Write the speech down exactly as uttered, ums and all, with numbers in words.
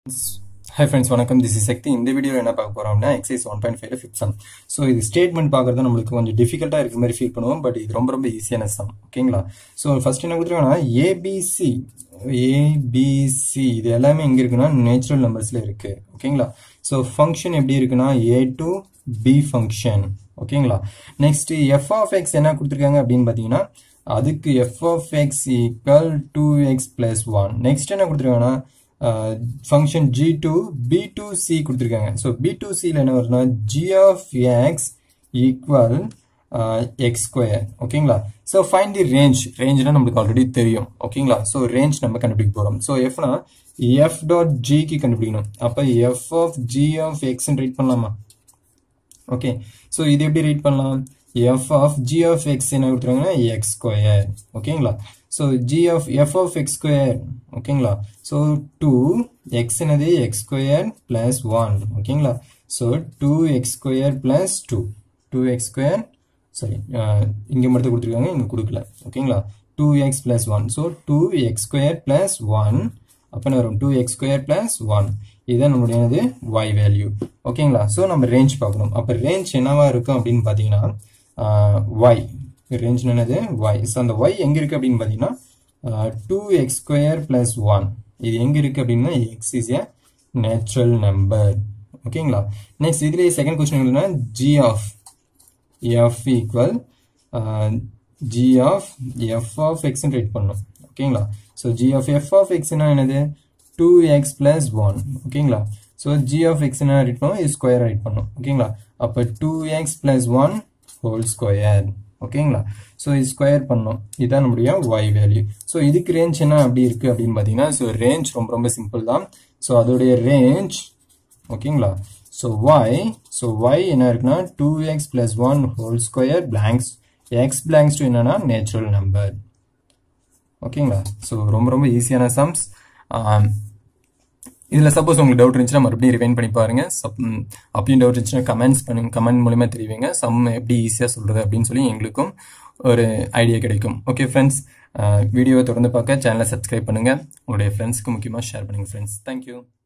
Hi friends, வணக்கம். This is Sakti. இந்த வீடியோல என்ன பார்க்க போறோம்னா exercise one point five ல fifth sum. So இது ஸ்டேட்மென்ட் பார்க்கறது நமக்கு கொஞ்சம் டிஃபிகல்ட்டா இருக்கிற மாதிரி ஃபீல் பண்ணுவோம், பட் இது ரொம்ப ரொம்ப ஈஸியான சம். ஓகேங்களா? So ஃபர்ஸ்ட் என்ன கொடுத்திருக்காங்கன்னா A B C A B C இது எல்லாமே எங்க இருக்குன்னா நேச்சுரல் நம்பர்ஸ்ல இருக்கு. ஓகேங்களா? So ஃபங்க்ஷன் எப்படி இருக்குன்னா A to B ஃபங்க்ஷன். ஓகேங்களா? நெக்ஸ்ட் f of x என்ன கொடுத்திருக்காங்க அப்படினு பாத்தீங்கன்னா அதுக்கு f of x equal two x plus one. Next என்ன கொடுத்திருக்காங்கன்னா Uh, function G to B to C கொடுத்திருக்காங்க. So B to C ல என்ன வரும்னா G of x equal uh, x square. ஓகேங்களா? So find the range. range னா நமக்கு already தெரியும். ஓகேங்களா? So range நம்ம கண்டுபிடிக்க போறோம். So f னா f dot g க்கு கண்டுபிடிக்கணும். அப்ப f of g of x ன்னு ரைட் பண்ணலாமா? ஓகே. So இது எப்படி ரைட் பண்ணலாம்? f of g of x என்ன கொடுத்திருக்காங்கன்னா x square. ஓகேங்களா? So g of f of x square. ஓகேங்களா? So two x என்னது x square plus one. ஓகேங்களா? So two x square plus two. two x square sorry uh, இங்க மட்டும் கொடுத்திருக்காங்க, இங்க கொடுக்கல. ஓகேங்களா? two x plus one. So two x square plus one. அப்ப என்ன வரும்? two x square plus one. இதான் நம்மளுடைய y value. ஓகேங்களா? So நம்ம range பார்க்கணும். அப்ப range என்னவா இருக்கும் அப்படின்னு பாத்தீங்கன்னா y range என்னது y. So அந்த y எங்க இருக்கு அப்படின்னு பாத்தீங்கன்னா two x square plus one. இது எங்க இருக்கு அப்படின்னா x is a natural number. ஓகேங்களா? நெக்ஸ்ட் இதுல செகண்ட் क्वेश्चन என்னன்னா g of f equal uh, g of f of x ன்னு ரைட் பண்ணனும். ஓகேங்களா? So g of f of x னா என்னது two x plus one. ஓகேங்களா? So g of x னா ரைட் பண்ணனும், இது ஸ்கொயர் ரைட் பண்ணனும். ஓகேங்களா? அப்ப two x plus one whole square. ஓகேங்களா? சோ இது ஸ்கொயர் பண்ணோம், இதான் நம்மளுடைய y வேல்யூ. சோ இதுக்கு ரேஞ்ச் என்ன அப்படி இருக்கு அப்படின்னு பாத்தீங்கன்னா சோ ரேஞ்ச் ரொம்ப ரொம்ப சிம்பிள் தான். சோ அதோடைய ரேஞ்ச் ஓகேங்களா? சோ y சோ y என்ன இருக்குன்னா two x plus one whole square blanks x blanks to என்னன்னா நேச்சுரல் நம்பர். ஓகேங்களா? சோ ரொம்ப ரொம்ப ஈஸியான சம்ஸ். இதுல சப்போஸ் உங்களுக்கு டவுட் இருந்துச்சுன்னா மறுபடியும் ரிவைண்ட் பண்ணி பாருங்க. அப்பயும் டவுட் இருந்துச்சுன்னா கமெண்ட்ஸ் பண்ணுங்க, கமெண்ட் மூலமா தெரிவிங்க. சம் எப்படி ஈஸியா சொல்றது அப்படின்னு சொல்லி எங்களுக்கும் ஒரு ஐடியா கிடைக்கும். ஓகே ஃப்ரெண்ட்ஸ், வீடியோவை தொடர்ந்து பார்க்க சேனலை சப்ஸ்கிரைப் பண்ணுங்க, உங்களுடைய ஃப்ரெண்ட்ஸ்க்கு முக்கியமா ஷேர் பண்ணுங்க ஃப்ரெண்ட்ஸ். தேங்க்யூ.